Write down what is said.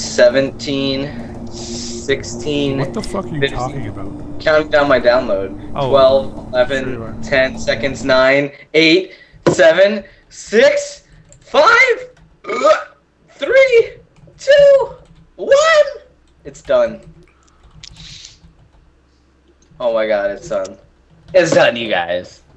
17, 16, What the fuck are you 15. talking about? Counting down my download. Oh, 12, sure you 11, are. 10 seconds, 9, 8, 7, 6, 5, 3, 2, 1. It's done. Oh my god, it's done. It's done, you guys.